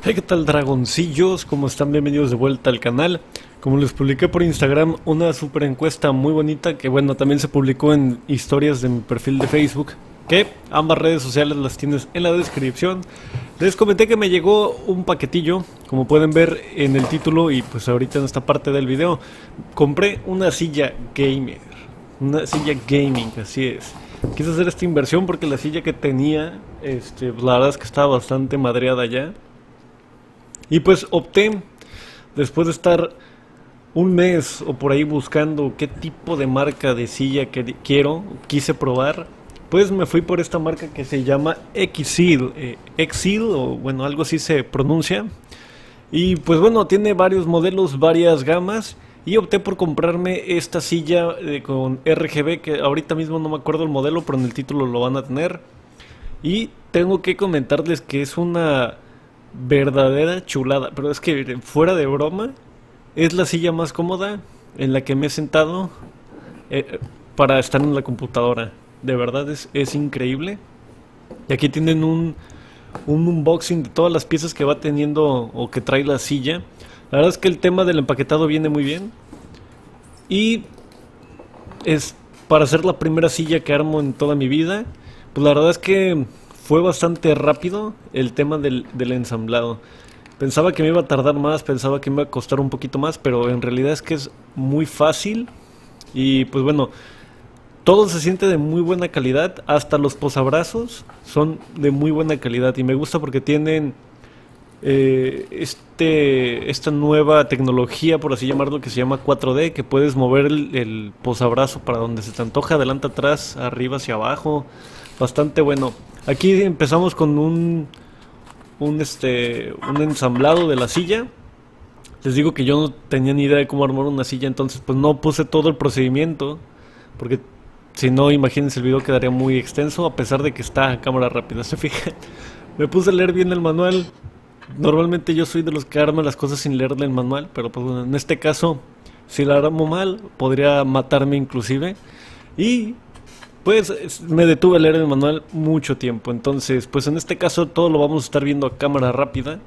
Hey, ¿qué tal, dragoncillos? ¿Cómo están? Bienvenidos de vuelta al canal. Como les publiqué por Instagram, una super encuesta muy bonita que, bueno, también se publicó en historias de mi perfil de Facebook, que ambas redes sociales las tienes en la descripción. Les comenté que me llegó un paquetillo, como pueden ver en el título y pues ahorita en esta parte del video. Compré una silla gamer, una silla gaming, así es. Quise hacer esta inversión porque la silla que tenía, pues la verdad es que estaba bastante madreada ya. Y pues opté, después de estar un mes o por ahí buscando qué tipo de marca de silla que quise probar, pues me fui por esta marca que se llama Exil, Exil, o bueno, algo así se pronuncia. Y pues bueno, tiene varios modelos, varias gamas, y opté por comprarme esta silla con RGB, que ahorita mismo no me acuerdo el modelo, pero en el título lo van a tener. Y tengo que comentarles que es una verdadera chulada, pero es que fuera de broma, es la silla más cómoda en la que me he sentado para estar en la computadora. De verdad es increíble. Y aquí tienen un unboxing de todas las piezas que va teniendo o que trae la silla. La verdad es que el tema del empaquetado viene muy bien. Y es para ser la primera silla que armo en toda mi vida. Pues la verdad es que fue bastante rápido el tema del ensamblado. Pensaba que me iba a tardar más, pensaba que me iba a costar un poquito más, pero en realidad es que es muy fácil. Y pues bueno, todo se siente de muy buena calidad, hasta los posabrazos son de muy buena calidad. Y me gusta porque tienen esta nueva tecnología, por así llamarlo, que se llama 4D, que puedes mover el posabrazo para donde se te antoja, adelante, atrás, arriba, hacia abajo. Bastante bueno. Aquí empezamos con un ensamblado de la silla. Les digo que yo no tenía ni idea de cómo armar una silla, entonces pues no puse todo el procedimiento, porque si no, imagínense, el video quedaría muy extenso, a pesar de que está a cámara rápida, ¿se fijan? Me puse a leer bien el manual. Normalmente yo soy de los que arman las cosas sin leerle el manual, pero pues bueno, en este caso, si la armo mal, podría matarme inclusive. Y pues me detuve a leer el manual mucho tiempo. Entonces, pues en este caso todo lo vamos a estar viendo a cámara rápida.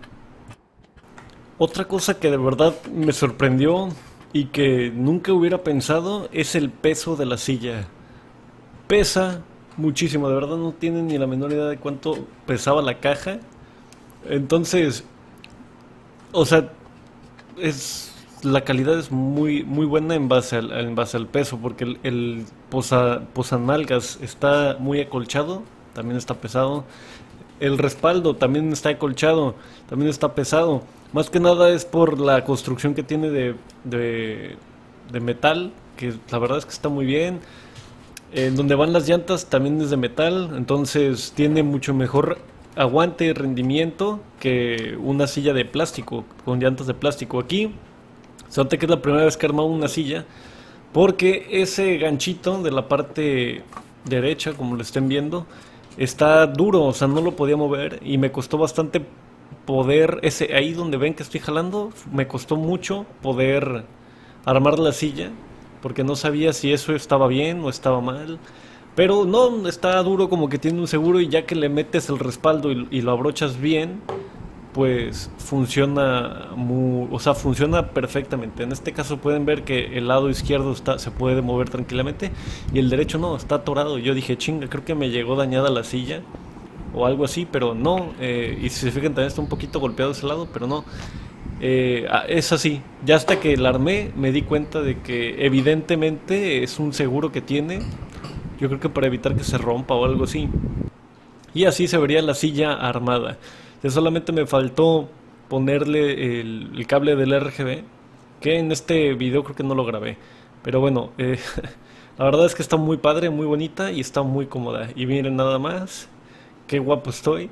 Otra cosa que de verdad me sorprendió y que nunca hubiera pensado es el peso de la silla. Pesa muchísimo, de verdad no tienen ni la menor idea de cuánto pesaba la caja. Entonces, o sea, la calidad es muy buena en base al peso, porque el posanalgas está muy acolchado, también está pesado. El respaldo también está acolchado, también está pesado. Más que nada es por la construcción que tiene de metal, que la verdad es que está muy bien. En donde van las llantas también es de metal, entonces tiene mucho mejor aguante y rendimiento que una silla de plástico, con llantas de plástico. Aquí se nota que es la primera vez que he armado una silla, porque ese ganchito de la parte derecha, como lo estén viendo, está duro, o sea, no lo podía mover y me costó bastante poder, ahí donde ven que estoy jalando, me costó mucho poder armar la silla, porque no sabía si eso estaba bien o estaba mal. Pero no, está duro, como que tiene un seguro, y ya que le metes el respaldo y lo abrochas bien, pues funciona o sea, funciona perfectamente. En este caso pueden ver que el lado izquierdo se puede mover tranquilamente y el derecho no, está atorado. Yo dije, chinga, creo que me llegó dañada la silla o algo así, pero no. Y si se fijan, también está un poquito golpeado ese lado, pero no. Es así. Ya hasta que la armé me di cuenta de que evidentemente es un seguro que tiene. Yo creo que para evitar que se rompa o algo así. Y así se vería la silla armada. Ya solamente me faltó ponerle el cable del RGB, que en este video creo que no lo grabé. Pero bueno, la verdad es que está muy padre, muy bonita y está muy cómoda. Y miren nada más, qué guapo estoy.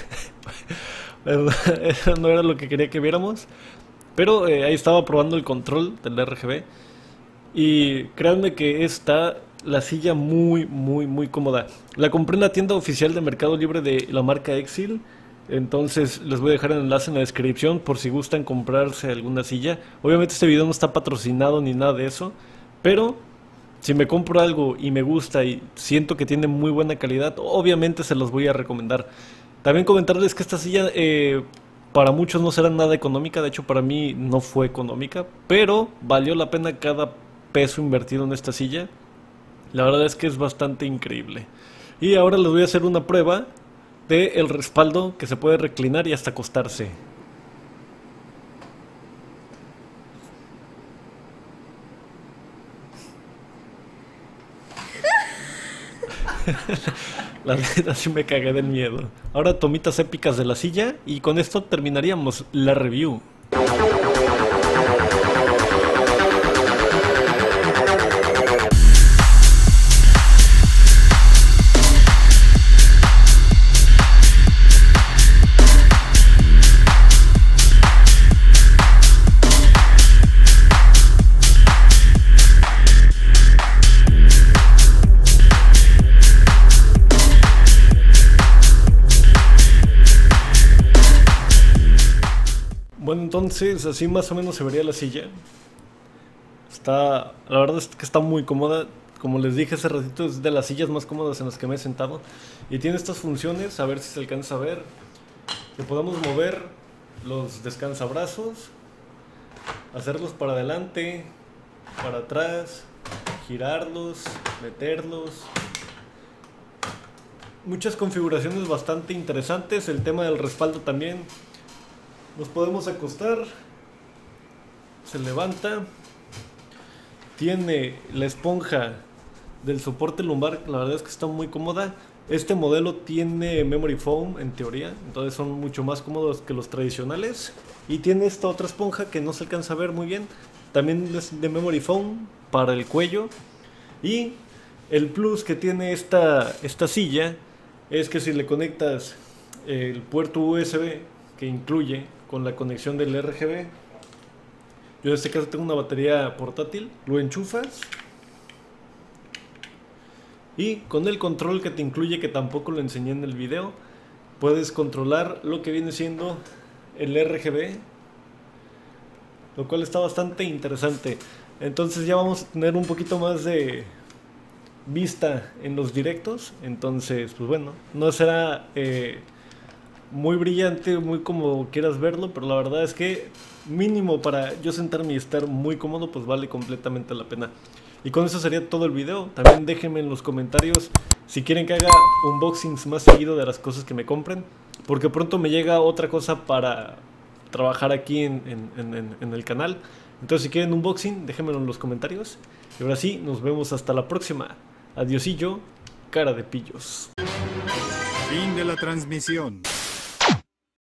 Eso no era lo que quería que viéramos. Pero ahí estaba probando el control del RGB. Y créanme que está la silla muy cómoda. La compré en la tienda oficial de Mercado Libre de la marca Exil. Entonces les voy a dejar el enlace en la descripción por si gustan comprarse alguna silla. Obviamente este video no está patrocinado ni nada de eso, pero si me compro algo y me gusta y siento que tiene muy buena calidad, obviamente se los voy a recomendar. También comentarles que esta silla para muchos no será nada económica, de hecho para mí no fue económica, pero valió la pena cada peso invertido en esta silla. La verdad es que es bastante increíble. Y ahora les voy a hacer una prueba de el respaldo que se puede reclinar y hasta acostarse. La neta sí me cagué del miedo. Ahora tomitas épicas de la silla y con esto terminaríamos la review. Bueno, entonces así más o menos se vería la silla. La verdad es que está muy cómoda. Como les dije hace ratito, es de las sillas más cómodas en las que me he sentado. Y tiene estas funciones, a ver si se alcanza a ver. Que podamos mover los descansabrazos, hacerlos para adelante, para atrás, girarlos, meterlos. Muchas configuraciones bastante interesantes. El tema del respaldo también. Nos podemos acostar, se levanta, tiene la esponja del soporte lumbar, la verdad es que está muy cómoda. Este modelo tiene memory foam en teoría, entonces son mucho más cómodos que los tradicionales. Y tiene esta otra esponja que no se alcanza a ver muy bien, también es de memory foam para el cuello. Y el plus que tiene esta silla es que si le conectas el puerto USB que incluye con la conexión del RGB, yo en este caso tengo una batería portátil, lo enchufas y con el control que te incluye, que tampoco lo enseñé en el video, puedes controlar lo que viene siendo el RGB, lo cual está bastante interesante. Entonces ya vamos a tener un poquito más de vista en los directos. Entonces pues bueno, no será muy brillante, muy como quieras verlo, pero la verdad es que mínimo para yo sentarme y estar muy cómodo, pues vale completamente la pena. Y con eso sería todo el video. También déjenme en los comentarios si quieren que haga unboxings más seguido de las cosas que me compren, porque pronto me llega otra cosa para trabajar aquí en el canal. Entonces si quieren unboxing, déjenmelo en los comentarios. Y ahora sí, nos vemos hasta la próxima. Adiosillo, cara de pillos. Fin de la transmisión.